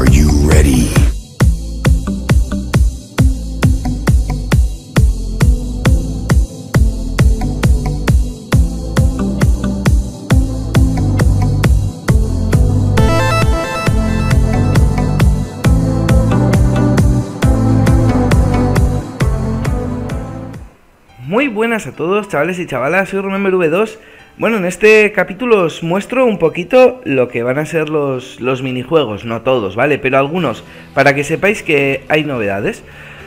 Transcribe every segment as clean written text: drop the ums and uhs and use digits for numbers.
Are you ready? Muy buenas a todos, chavales y chavalas, soy RememberV2. Bueno, en este capítulo os muestro un poquito lo que van a ser los minijuegos, no todos, ¿vale? Pero algunos, para que sepáis que hay novedades.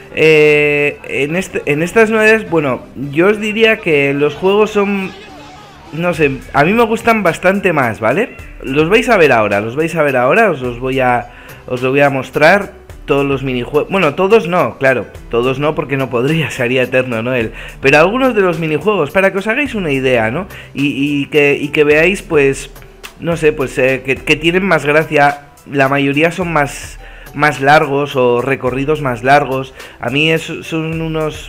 En estas novedades, bueno, yo os diría que los juegos son, no sé, a mí me gustan bastante más, ¿vale? Los vais a ver ahora, os lo voy a mostrar. Todos los minijuegos, bueno, todos no, claro, todos no porque no podría, sería eterno, ¿no? Pero algunos de los minijuegos, para que os hagáis una idea, ¿no? Y que veáis, pues, no sé, pues que tienen más gracia, la mayoría son más largos o recorridos más largos. A mí son unos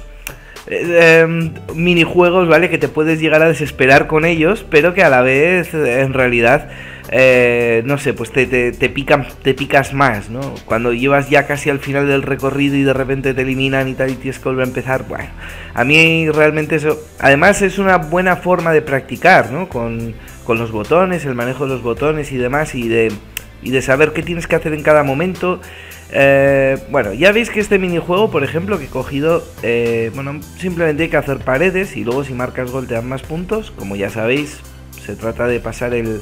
minijuegos, ¿vale? Que te puedes llegar a desesperar con ellos, pero que a la vez, en realidad, no sé, pues te picas más, ¿no? Cuando llevas ya casi al final del recorrido y de repente te eliminan y tal y tienes que volver a empezar, bueno, a mí realmente eso, además es una buena forma de practicar, ¿no? Con los botones, el manejo de los botones y demás, y de saber qué tienes que hacer en cada momento. Bueno, ya veis que este minijuego, por ejemplo, que he cogido, bueno, simplemente hay que hacer paredes y luego si marcas gol te dan más puntos. Como ya sabéis, se trata de pasar el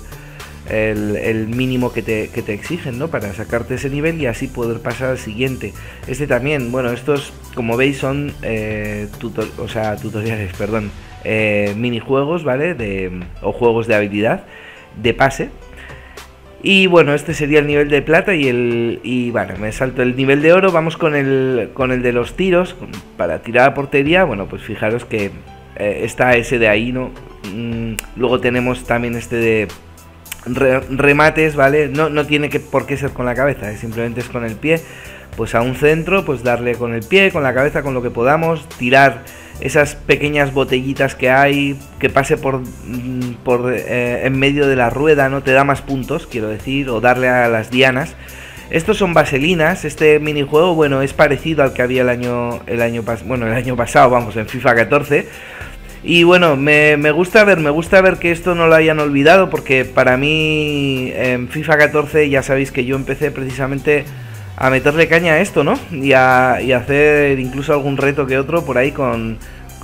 mínimo que te exigen, ¿no? Para sacarte ese nivel y así poder pasar al siguiente. Este también, bueno, estos, como veis, son tutoriales, perdón, minijuegos, ¿vale? O juegos de habilidad, de pase. Y bueno, este sería el nivel de plata y bueno, me salto el nivel de oro. Vamos con el de los tiros, para tirar a portería. Bueno, pues fijaros que está ese de ahí, ¿no? Luego tenemos también este de remates, ¿vale? No tiene por qué ser con la cabeza, simplemente es con el pie. Pues a un centro, pues darle con el pie, con la cabeza, con lo que podamos, tirar esas pequeñas botellitas que hay, que pase por en medio de la rueda, ¿no? Te da más puntos, quiero decir, o darle a las dianas. Estos son vaselinas. Este minijuego, bueno, es parecido al que había el año pasado, vamos, en FIFA 14. Y bueno, me gusta ver que esto no lo hayan olvidado, porque para mí en FIFA 14 ya sabéis que yo empecé precisamente a meterle caña a esto, ¿no? Y a hacer incluso algún reto que otro por ahí con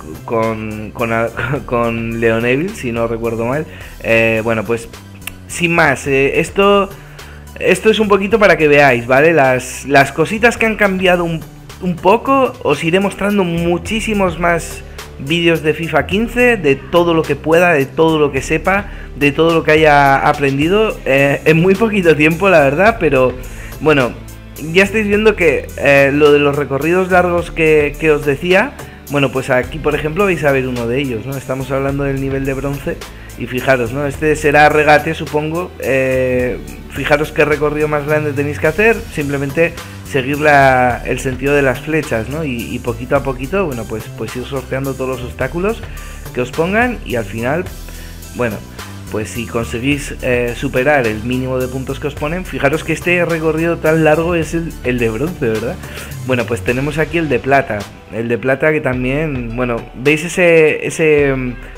Leon Evil, si no recuerdo mal. Bueno, pues sin más, esto es un poquito para que veáis, ¿vale? Las cositas que han cambiado un poco. Os iré mostrando muchísimos más vídeos de FIFA 15, de todo lo que pueda, de todo lo que sepa, de todo lo que haya aprendido en muy poquito tiempo, la verdad. Pero bueno, ya estáis viendo que lo de los recorridos largos que os decía, bueno, pues aquí por ejemplo vais a ver uno de ellos, ¿no? Estamos hablando del nivel de bronce y fijaros, ¿no? Este será regate, supongo. Fijaros qué recorrido más grande tenéis que hacer, simplemente seguir el sentido de las flechas, ¿no? Y poquito a poquito, bueno, pues ir sorteando todos los obstáculos que os pongan y al final, bueno, pues si conseguís superar el mínimo de puntos que os ponen, fijaros que este recorrido tan largo es el de bronce, ¿verdad? Bueno, pues tenemos aquí el de plata que también, bueno, veis ese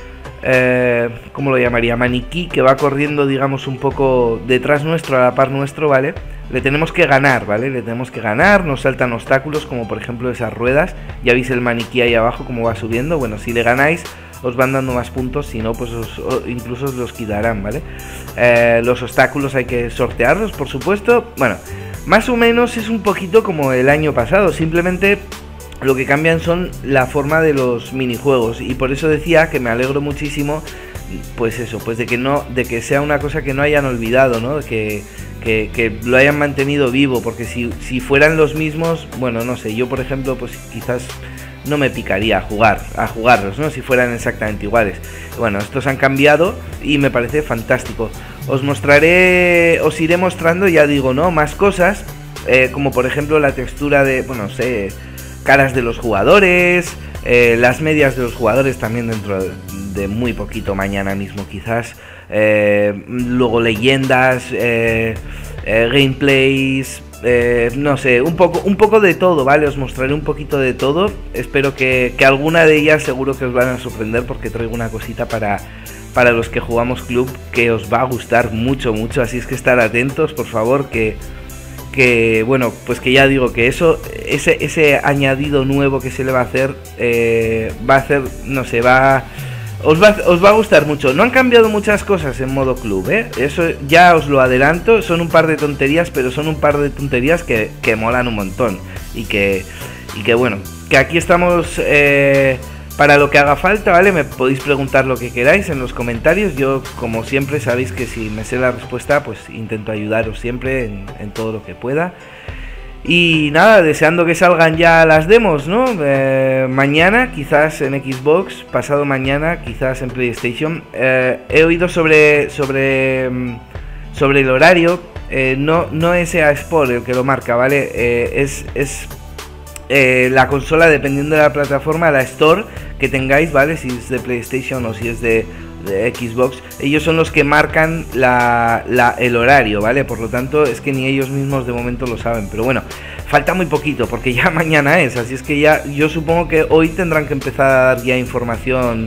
¿cómo lo llamaría? Maniquí que va corriendo, digamos, un poco detrás nuestro, a la par nuestro, ¿vale? Le tenemos que ganar, ¿vale? Nos saltan obstáculos, como por ejemplo esas ruedas. Ya veis el maniquí ahí abajo como va subiendo. Bueno, si le ganáis os van dando más puntos, si no, pues incluso os los quitarán, ¿vale? Los obstáculos hay que sortearlos, por supuesto. Bueno, más o menos es un poquito como el año pasado, simplemente lo que cambian son la forma de los minijuegos. Y por eso decía que me alegro muchísimo, pues eso, pues de que sea una cosa que no hayan olvidado, ¿no? Que lo hayan mantenido vivo, porque si fueran los mismos, bueno, no sé, yo por ejemplo, pues quizás no me picaría a jugarlos, ¿no? Si fueran exactamente iguales. Bueno, estos han cambiado y me parece fantástico. Os iré mostrando, ya digo, ¿no? Más cosas, como por ejemplo la textura de, bueno, no sé, caras de los jugadores, las medias de los jugadores también dentro de muy poquito, mañana mismo quizás. Luego leyendas, gameplays, no sé, un poco de todo, ¿vale? Os mostraré un poquito de todo. Espero que alguna de ellas seguro que os van a sorprender, porque traigo una cosita para los que jugamos club que os va a gustar mucho, mucho. Así es que estar atentos, por favor, que bueno, pues que ya digo que ese añadido nuevo que se le va a hacer, no sé, os va a gustar mucho. No han cambiado muchas cosas en modo club, eso ya os lo adelanto. Son un par de tonterías, pero son un par de tonterías que molan un montón. Y que bueno, que aquí estamos para lo que haga falta, ¿vale? Me podéis preguntar lo que queráis en los comentarios. Yo, como siempre, sabéis que si me sé la respuesta, pues intento ayudaros siempre en todo lo que pueda. Y nada, deseando que salgan ya las demos, ¿no? Mañana quizás en Xbox, pasado mañana quizás en PlayStation. He oído sobre el horario. No es EA Sport el que lo marca, ¿vale? Es la consola, dependiendo de la plataforma, la Store que tengáis, ¿vale? Si es de PlayStation o si es de Xbox, ellos son los que marcan el horario, ¿vale? Por lo tanto, es que ni ellos mismos de momento lo saben. Pero bueno, falta muy poquito, porque ya mañana es. Así es que ya, yo supongo que hoy tendrán que empezar a dar ya información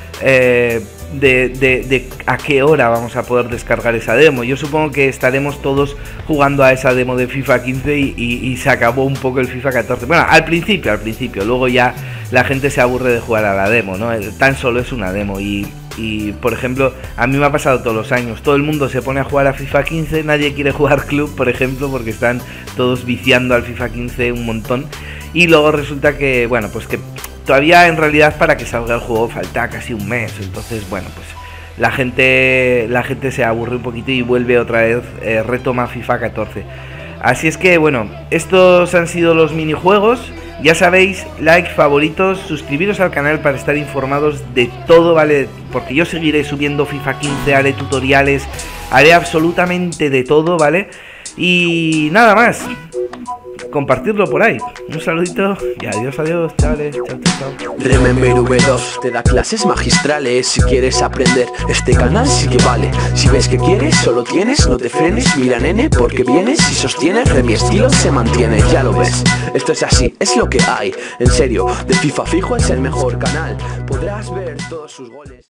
de a qué hora vamos a poder descargar esa demo. Yo supongo que estaremos todos jugando a esa demo de FIFA 15 y se acabó un poco el FIFA 14. Bueno, al principio, luego ya la gente se aburre de jugar a la demo, ¿no? Tan solo es una demo y por ejemplo, a mí me ha pasado todos los años. Todo el mundo se pone a jugar a FIFA 15, nadie quiere jugar club, por ejemplo, porque están todos viciando al FIFA 15 un montón. Y luego resulta que, bueno, pues que todavía en realidad para que salga el juego falta casi un mes. Entonces, bueno, pues la gente se aburre un poquito y vuelve otra vez, retoma FIFA 14. Así es que, bueno, estos han sido los minijuegos. Ya sabéis, like, favoritos, suscribiros al canal para estar informados de todo, ¿vale? Porque yo seguiré subiendo FIFA 15, haré tutoriales, haré absolutamente de todo, ¿vale? Y nada más, compartirlo por ahí. Un saludito y adiós, chavales. Chao. Remember V2 te da clases magistrales. Si quieres aprender, este canal sí que vale. Si ves que quieres, solo tienes, no te frenes. Mira, nene, porque vienes y sostienes. Mi estilo se mantiene, ya lo ves. Esto es así, es lo que hay. En serio, de FIFA fijo es el mejor canal. Podrás ver todos sus goles.